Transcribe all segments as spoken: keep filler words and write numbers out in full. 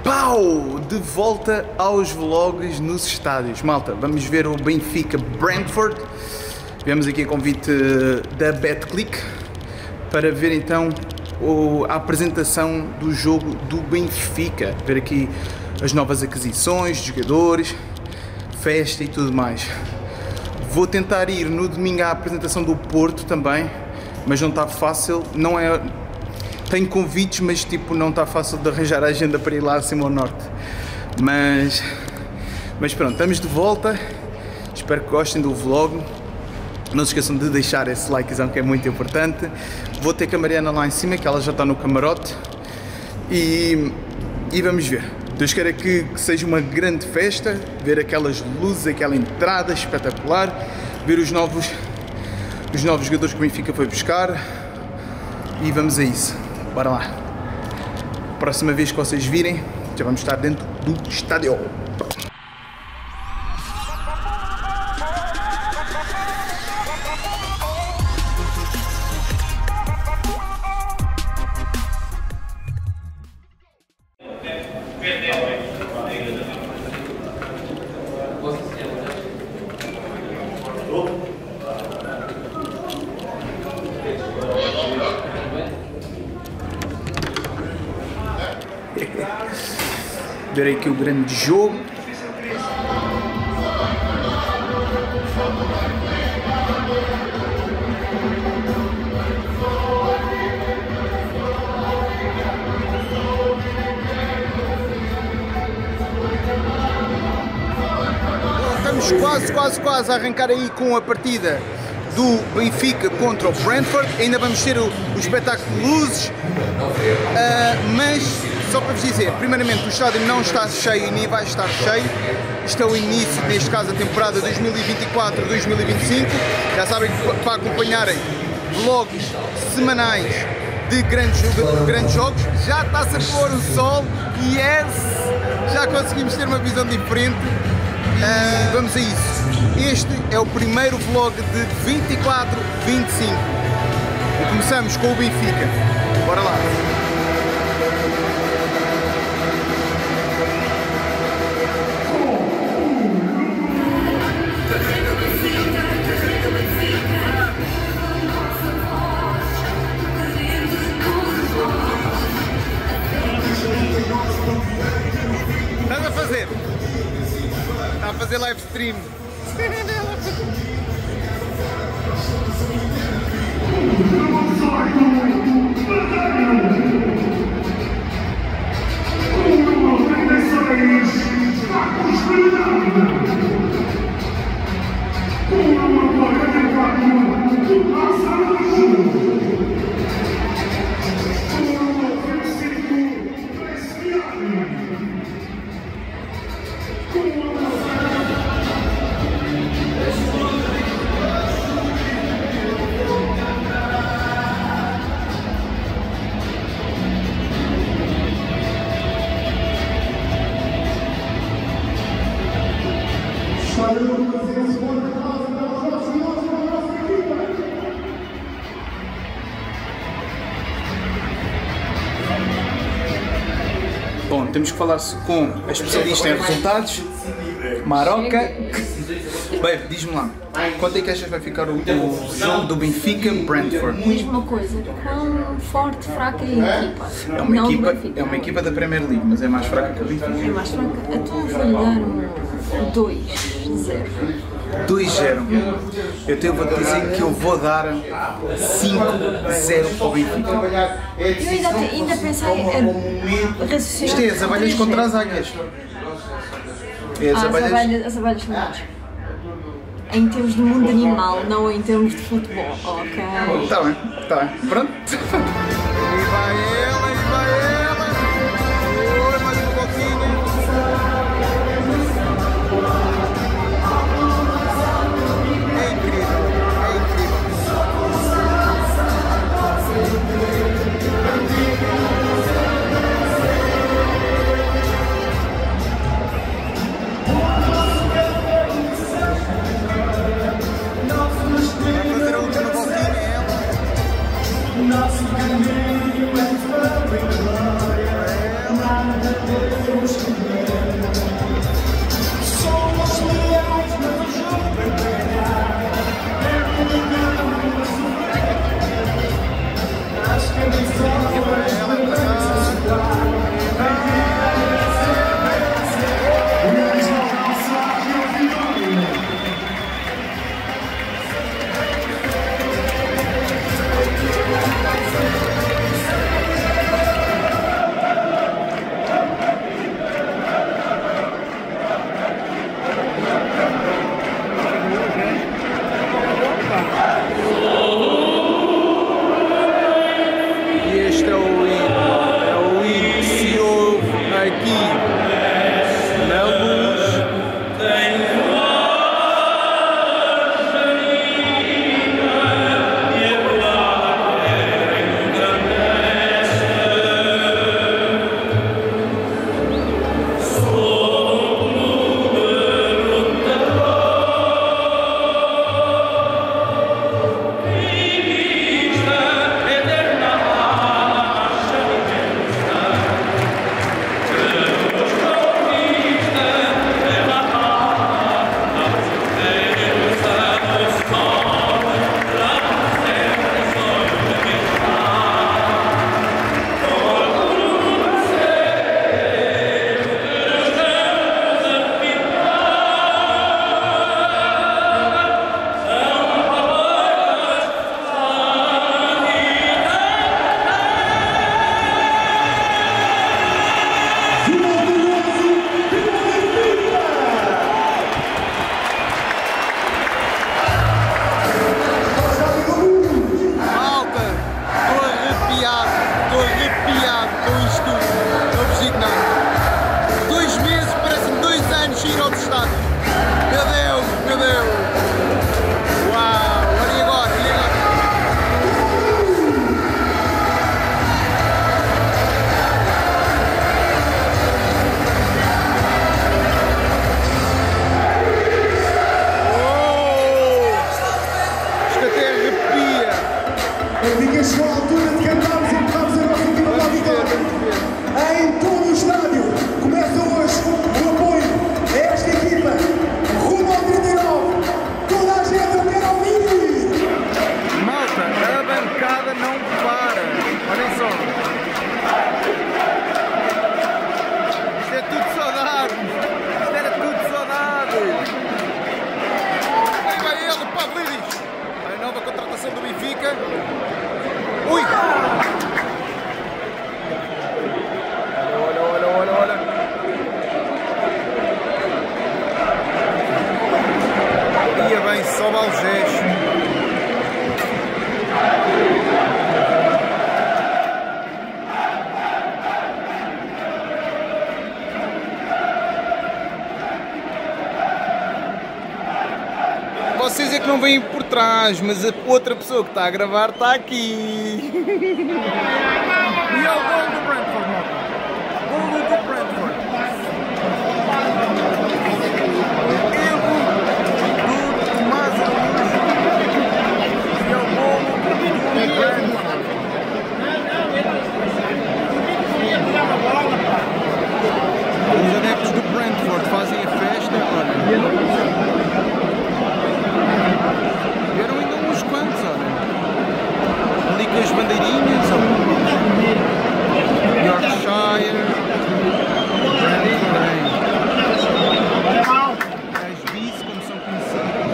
Pau! De volta aos vlogs nos estádios. Malta, vamos ver o Benfica Brentford. Viemos aqui a convite da BetClick para ver então o, a apresentação do jogo do Benfica. Ver aqui as novas aquisições, jogadores, festa e tudo mais. Vou tentar ir no domingo à apresentação do Porto também, mas não está fácil. Não é... Tenho convites, mas tipo, não está fácil de arranjar a agenda para ir lá acima ao norte. Mas, mas pronto, estamos de volta. Espero que gostem do vlog. Não se esqueçam de deixar esse likezão que é muito importante. Vou ter com a Mariana lá em cima, que ela já está no camarote. E, e vamos ver. Deus queira que, que seja uma grande festa. Ver aquelas luzes, aquela entrada espetacular. Ver os novos, os novos jogadores que o Benfica foi buscar. E vamos a isso. Bora lá. Próxima vez que vocês virem, já vamos estar dentro do estádio. Ver aqui o grande jogo. Estamos quase, quase, quase a arrancar aí com a partida do Benfica contra o Brentford. Ainda vamos ter o, o espetáculo de luzes, uh, mas só para vos dizer, primeiramente o estádio não está cheio e nem vai estar cheio. Isto é o início, neste caso, da temporada dois mil e vinte e quatro dois mil e vinte e cinco. Já sabem que para acompanharem vlogs semanais de grandes, de grandes jogos. Já está-se a pôr o sol e yes, já conseguimos ter uma visão diferente. Uh, vamos a isso. Este é o primeiro vlog de vinte e quatro vinte e cinco. E começamos com o Benfica. Bora lá. Estás a fazer? Está a fazer live stream. Bom, temos que falar com a especialista em resultados, Maroca. Bem, diz-me lá, quanto é que achas que vai ficar o, o jogo do Benfica Brentford? Diz-me uma coisa, quão forte, fraca é a equipa? É uma, equipa, é uma equipa da Premier League, mas é mais fraca que o Benfica. É mais fraca? Então vou-lhe dar um dois zero. dois zero. Eu te vou dizer que eu vou dar cinco zero para o Benfica. Eu ainda, ainda pensei em raciocinar. Isto é as abelhas contra as águias. É as ah, abelhas... as abelhas, as abelhas melhores. Em termos de mundo animal, não em termos de futebol. Ok. Está bem, está bem. Pronto. E vai ela, e vai ela. Oi, mais um pouquinho. É incrível, é incrível. Vai fazer a última voltinha, ela. Nosso caminho é Vocês é que não veem por trás, mas a outra pessoa que está a gravar está aqui. E é o gol do Brentford, malta. Gol do Brentford. Erro do Tomás Araújo. E é o gol do Brentford. Os adeptos do Brentford fazem a festa, olha. Vieram ainda uns quantos, olha. Ali com as bandeirinhas, olha. Yorkshire. Brentford. As bis, como são conhecidas.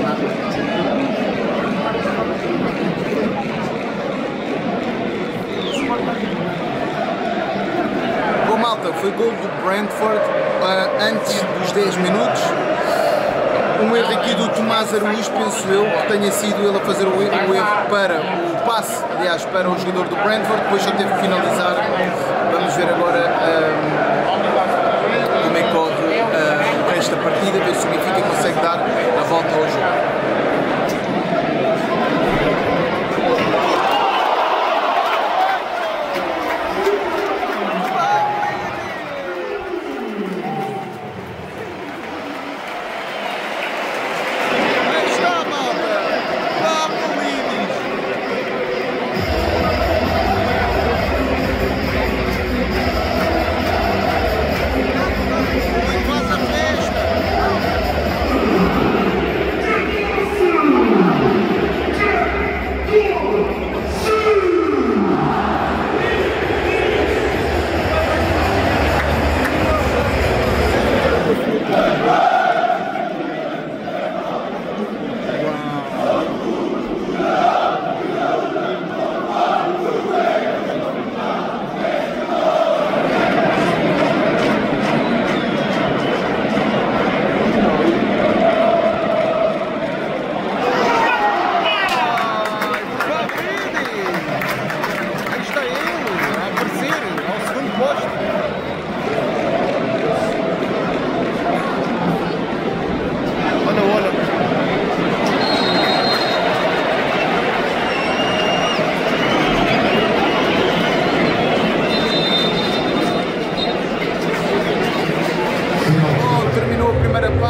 Bom, malta, foi gol do Brentford uh, antes dos dez minutos. Um erro aqui do Tomás Araújo, penso eu, que tenha sido ele a fazer o erro, o erro para o passe, aliás, para o jogador do Brentford, depois só teve que finalizar. Vamos ver agora um, como é que corre uh, o resto da partida, ver se o Benfica consegue dar a volta ao jogo.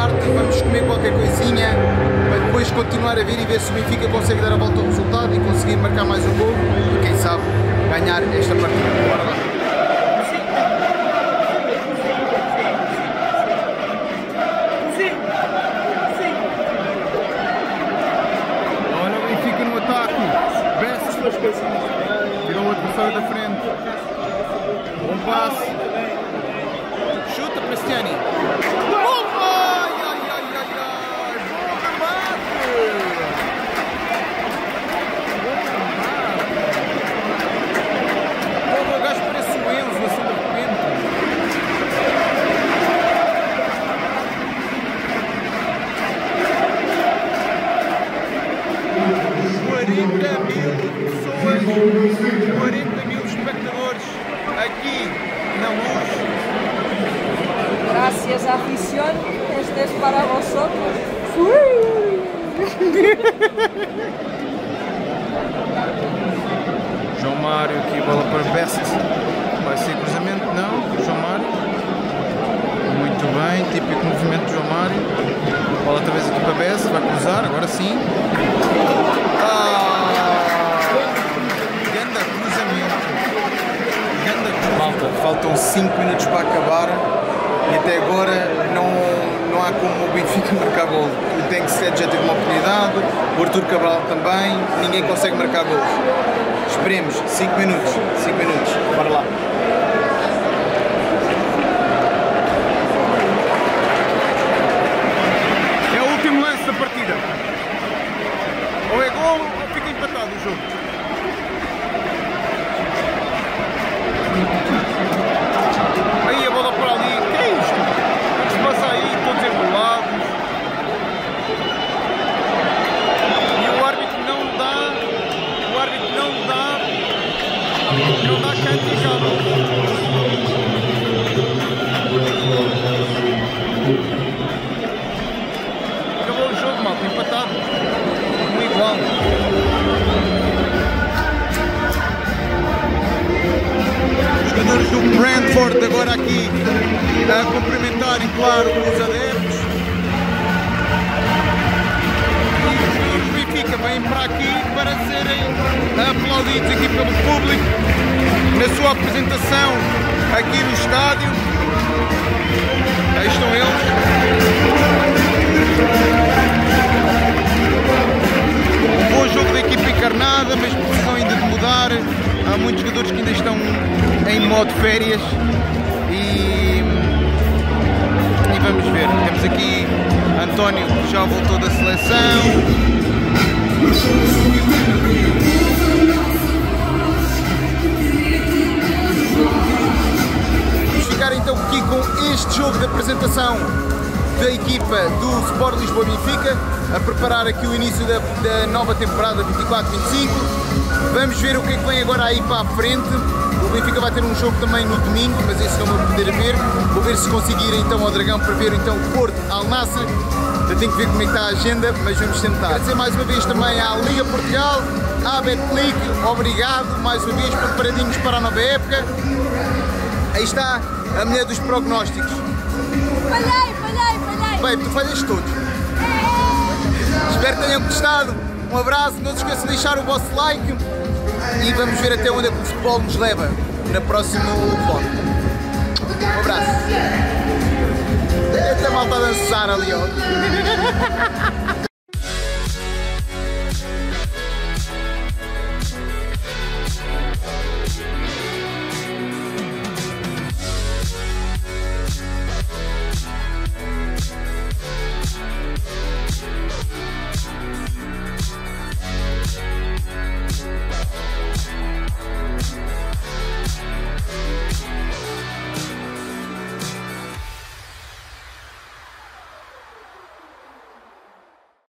parte, vamos comer qualquer coisinha para depois continuar a ver e ver se o Benfica consegue dar a volta ao resultado e conseguir marcar mais um gol e quem sabe ganhar esta partida. Bora lá! Olha o Benfica no ataque, Best tirou o adversário da frente, bom passe, chuta para Stiani. quarenta mil espectadores aqui na Luz. Gracias afición, este es para vosotros. João Mário aqui, bola para Best. Vai ser cruzamento? Não, João Mário. Muito bem, típico movimento de João Mário. Bola outra vez aqui para Best, vai cruzar, agora sim. Ah! Malta, faltam cinco minutos para acabar e até agora não, não há como o Benfica marcar gol. O Tengsted já teve uma oportunidade, o Arthur Cabral também, ninguém consegue marcar gols. Esperemos, cinco minutos, cinco minutos, bora lá. É o último lance da partida. Ou é gol ou fica empatado o jogo. Aí a bola para ali, que é isto? O que se passa aí, todos enrolados. E o árbitro não dá, o árbitro não dá, não dá canto e acaba. Acabou o jogo, malta, empatado, um igual. Jogadores do Brentford agora aqui a cumprimentarem, claro, os adeptos. E os jogadores do Benfica vêm para aqui para serem aplaudidos aqui pelo público na sua apresentação aqui no estádio. Aí estão eles. Um bom jogo da equipa encarnada, mas precisam ainda de mudar. Há muitos jogadores que ainda estão em modo férias e, e vamos ver. Temos aqui António que já voltou da seleção. Vamos ficar então aqui com este jogo de apresentação da equipa do Sport Lisboa Benfica, a preparar aqui o início da, da nova temporada vinte e quatro vinte e cinco. Vamos ver o que é que vem agora aí para a frente. O Benfica vai ter um jogo também no domingo, mas esse não vou poder ver. Vou ver se conseguir então ao Dragão para ver então o Porto Al Nassr. Eu tenho que ver como é que está a agenda, mas vamos tentar. Agradecer mais uma vez também à Liga Portugal, à Betclic, obrigado mais uma vez, preparadinhos para a nova época. Aí está a mulher dos prognósticos. Falhei, falhei, falhei. Bem, tu falhas todos. Espero que tenham gostado. Um abraço, não se esqueçam de deixar o vosso like e vamos ver até onde é que o futebol nos leva na próxima vlog. Um abraço. Até a malta a dançar ali, ó.